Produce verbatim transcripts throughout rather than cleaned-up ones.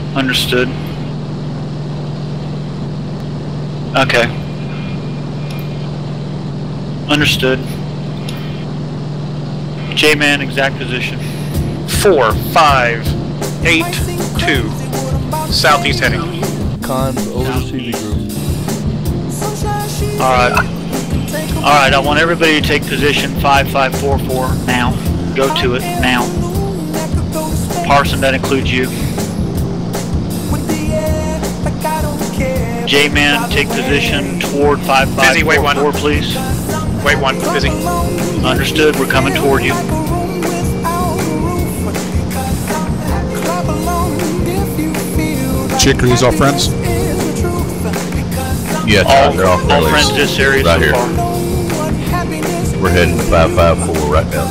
Understood. Okay. Understood. J-Man, exact position. Four, five, eight, two. Southeast heading. Cons over the C V group. Alright. Alright, I want everybody to take position five five four four now. Go to it now. Parson, that includes you. J-Man, take position toward five five four four, please. Wait one, busy. Understood, we're coming toward you. Chick, are these all friends? Yeah, all, they're all all friends this area right so here. far. We're heading to five five four right now.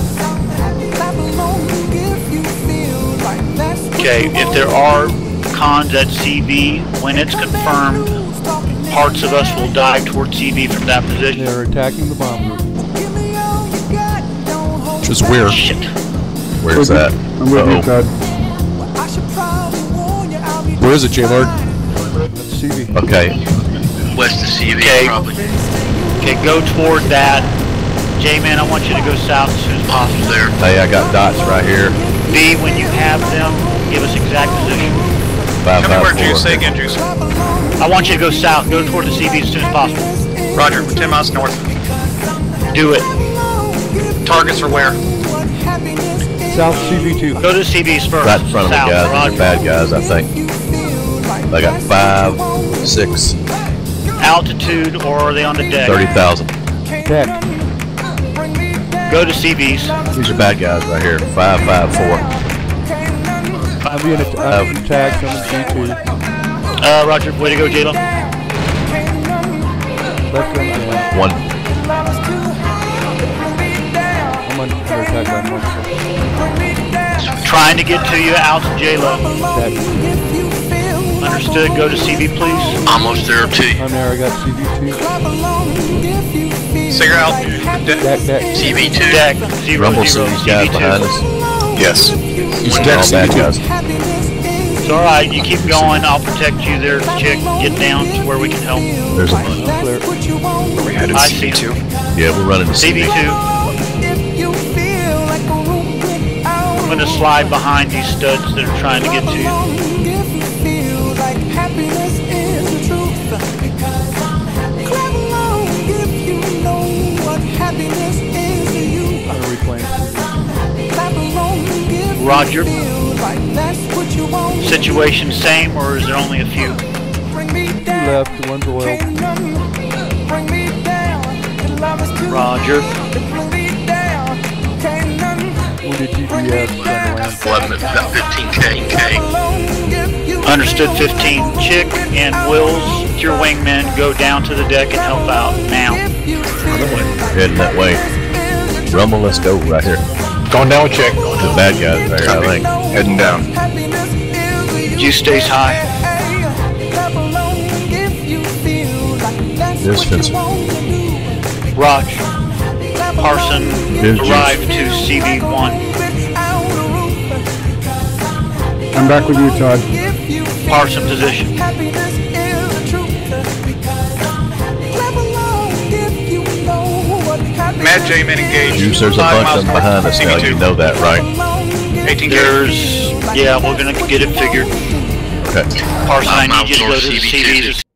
Okay, if there are cons at C V, when it's confirmed, parts of us will dive towards C V from that position. They're attacking the bomb group. Which is weird. Shit. Where's that? I'm with you, Todd. Where is it, J-Lord? That's C V. Okay. West of C V, Okay. probably. Okay, go toward that. J-Man, I want you to go south as soon as possible. There. Hey, I got dots right here. B, when you have them, give us exact position. Five Tell me where five Juice, four. say again, Juice. I want you to go south. Go toward the C V as soon as possible. Roger, we're ten miles north. Do it. Targets are where? South C V two. Go to the C Vs first. Right in front of the south, guys. Roger. The bad guys, I think. I got five, six, Altitude, or are they on the deck? thirty thousand. Deck. Go to C Vs. These are bad guys right here. Five five four. I'm being at I'm attacked. I'm in C two. Uh, Roger. Way to go, J-Lo. Left gun down. One. I'm under attack by one. Trying to get to you out to J-Lo. Deck. Understood. Go to C V, please. Almost there, too. I'm there. I got C V two. So you're out. Deck. Deck. C V two. Deck. Zero, Rumble see zero. these guys C V two. behind us. Yes. These They're decks all bad C V two. guys. It's alright. You keep going. I'll protect you there, chick. Get down to where we can help. There's a bunch. I'm clear. We headed I C see V two. Yeah, we're running to C V C V. two. I'm going to slide behind these studs that are trying to get to you. I'm replaying. Roger. Situation same, or is there only a few? Two left. One's oil. Roger. Wounded G P S. Trying to land. eleven, about fifteen K K. Understood. fifteen. Chick and Wills, with your wingmen, go down to the deck and help out now. Heading that way. Rumble, let's go right here. Going down with Chick. The bad guys right here, I think. Heading down. You stays high. There's Spencer. Raj. Parson, Here's arrive to C V one. I'm back with you, Todd. Parson position. Mad J-Man engaged. Juice, there's a Five bunch of miles them behind us north, now. C V two. You know that, right? eighteen K. There's, yeah, we're gonna get it figured. Okay. Parson, I Five need you to miles go to the north, C C V two. Vs.